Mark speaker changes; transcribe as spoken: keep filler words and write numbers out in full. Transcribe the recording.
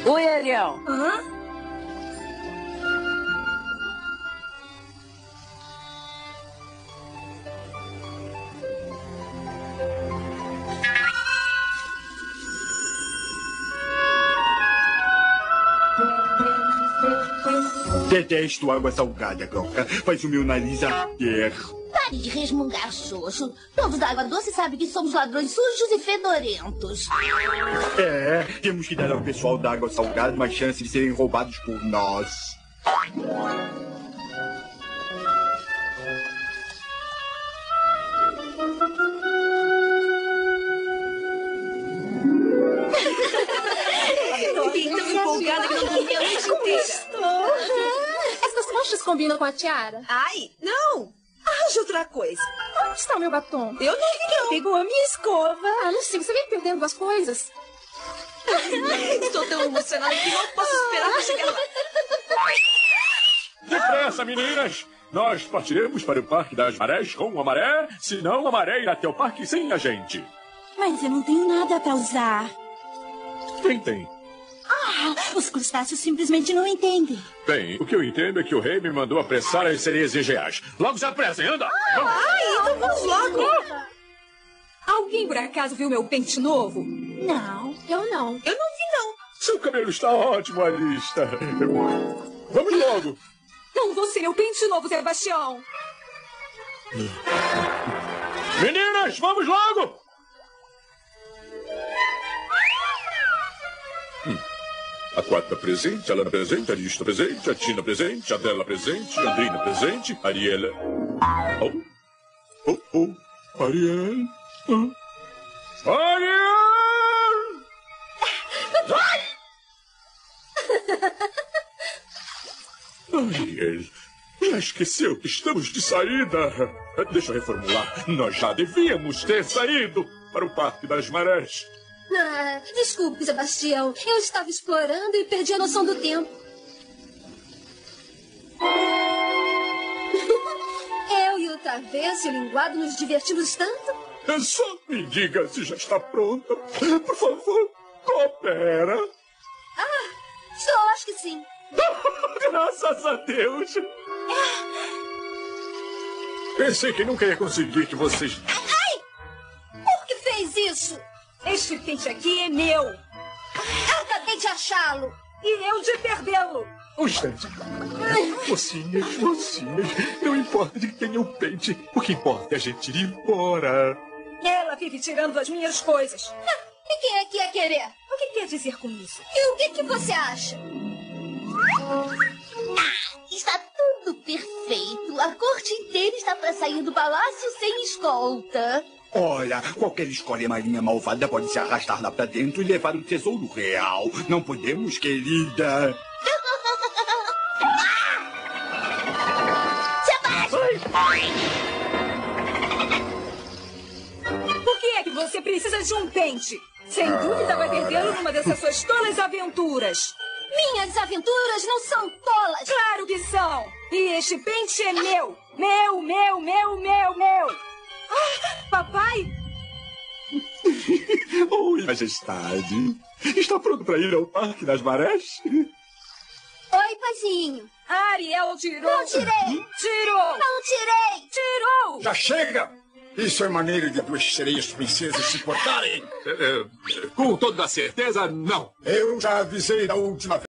Speaker 1: Oi, Ariel.
Speaker 2: Hã?
Speaker 3: Detesto água salgada, Croca. Faz o meu nariz arder.
Speaker 4: Pare de resmungar, Xoxo. Povos da água doce sabem que somos ladrões sujos e fedorentos.
Speaker 3: É, temos que dar ao pessoal da água salgada uma chance de serem roubados por nós.
Speaker 2: Fiquei tão empolgada que não dormi a noite inteira.
Speaker 5: Essas conchas combinam com a tiara?
Speaker 2: Ai, não! Arranje outra coisa.
Speaker 5: Onde está o meu batom?
Speaker 2: Eu não vi, não. Pegou a minha escova.
Speaker 5: Ah, não sei, você vem perdendo as coisas.
Speaker 2: Estou tão emocionada que não posso esperar para chegar lá.
Speaker 6: Depressa, meninas! Nós partiremos para o Parque das Marés com a maré, senão a maré irá até o parque sem a gente.
Speaker 7: Mas eu não tenho nada para usar.
Speaker 6: Quem tem?
Speaker 7: Ah, os crustáceos simplesmente não entendem.
Speaker 6: Bem, o que eu entendo é que o rei me mandou apressar as sereias engeais. Logo se apressem, anda!
Speaker 2: Ai, então vamos logo. Alguém por acaso viu meu pente novo?
Speaker 7: Não.
Speaker 5: Eu não.
Speaker 2: Eu não vi, não.
Speaker 6: Seu cabelo está ótimo, Alista. Vamos logo!
Speaker 2: Não vou ser meu pente novo, Sebastião.
Speaker 6: Meninas, vamos logo! Hum. A Quatro presente, a Lana presente, a Lista presente, a Tina presente, a Della presente, a Andrina presente, a Ariela... Oh, oh, oh, Ariel... Oh. Ariel! Ariel, já esqueceu que estamos de saída? Deixa eu reformular. Nós já devíamos ter saído para o Parque das Marés.
Speaker 5: Ah, desculpe, Sebastião. Eu estava explorando e perdi a noção do tempo. Eu e o Travesso e o Linguado nos divertimos tanto.
Speaker 6: Só me diga se já está pronta. Por favor, coopera.
Speaker 5: Ah, só acho que sim.
Speaker 6: Graças a Deus. Pensei que nunca ia conseguir que vocês...
Speaker 5: Ai! Por que fez isso?
Speaker 2: Este pente aqui é meu.
Speaker 5: Eu acabei de achá-lo.
Speaker 2: E eu de perdê-lo.
Speaker 6: Um instante. Mocinhas, mocinhas, não importa de quem eu pente. O que importa é a gente ir embora.
Speaker 2: Ela vive tirando as minhas coisas.
Speaker 5: E quem é que ia querer?
Speaker 2: O que quer dizer com isso?
Speaker 5: E o que, que você acha?
Speaker 4: Ah, está tudo perfeito. A corte inteira está para sair do palácio sem escolta.
Speaker 3: Olha, qualquer escória marinha malvada pode se arrastar lá pra dentro e levar o tesouro real. Não podemos, querida.
Speaker 2: Por que é que você precisa de um pente? Sem dúvida vai perdê-lo numa dessas suas tolas aventuras.
Speaker 5: Minhas aventuras não são tolas.
Speaker 2: Claro que são. E este pente é meu. Meu, meu, meu, meu, meu. Ah, papai?
Speaker 6: Oi, majestade. Está pronto para ir ao Parque das Marés?
Speaker 5: Oi, paizinho.
Speaker 2: Ariel tirou.
Speaker 5: Não tirei.
Speaker 2: Tirou.
Speaker 5: Não tirei.
Speaker 2: Tirou.
Speaker 8: Já chega! Isso é maneira de duas sereias princesas se portarem.
Speaker 6: É, é, com toda certeza, não.
Speaker 8: Eu já avisei da última vez.